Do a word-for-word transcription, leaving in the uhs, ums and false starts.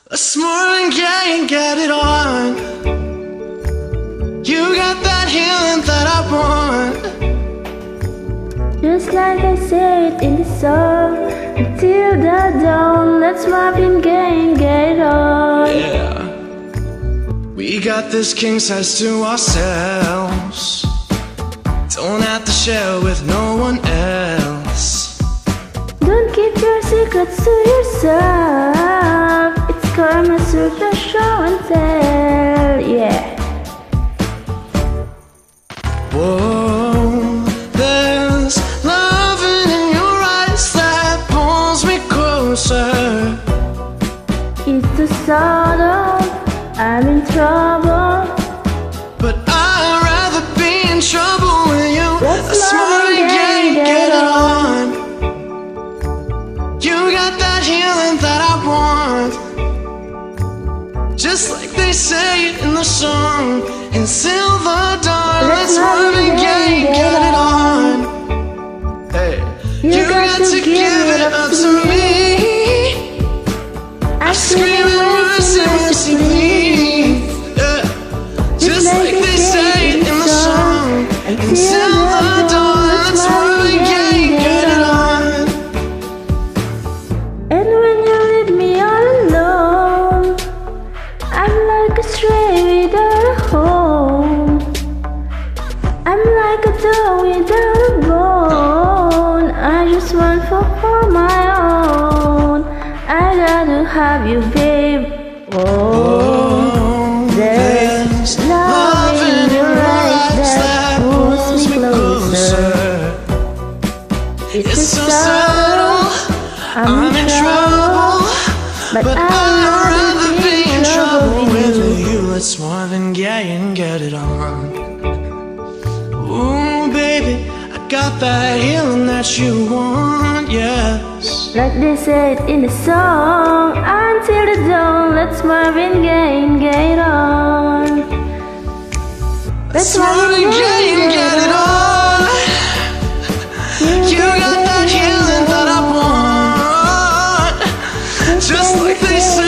Let's Marvin, gaye, and get it on. You got that healing that I want. Just like I said in the song, until the dawn, let's Marvin, gaye, and get it on. Yeah. We got this king size to ourselves. Don't have to share with no one else. Don't keep your secrets to yourself. It's karma, super show and tell, yeah. Whoa, there's loving in your eyes that pulls me closer. It's too subtle, I'm in trouble, but I'd rather be in trouble with you. Let's Marvin, gaye, get, get get it on. You got that healing that I want. Just like they say in the song, until the dawn. Let's Marvin, gaye, get it on. Hey, you, you got, got to give it up to me. I scream and mercy, mercy, please. Yeah. Just like they say in the song, until the dawn. Let's Marvin, gaye, get it on. And when you leave me all alone, I'm like a stray without a home. I'm like a dog without a bone. I just want for, for my own. I gotta have you, babe. Oh, there's love in your eyes that pulls me closer. It's so subtle, I'm in trouble, but I'd rather be in trouble with you. Let's Marvin, gaye, and get it on. Ooh, baby, I got that healing that you want, yes. Like they said in the song, until the dawn, let's Marvin, gaye, and get it on. Let's Marvin, gaye, and get it on. You got that healing that I want. Just like they say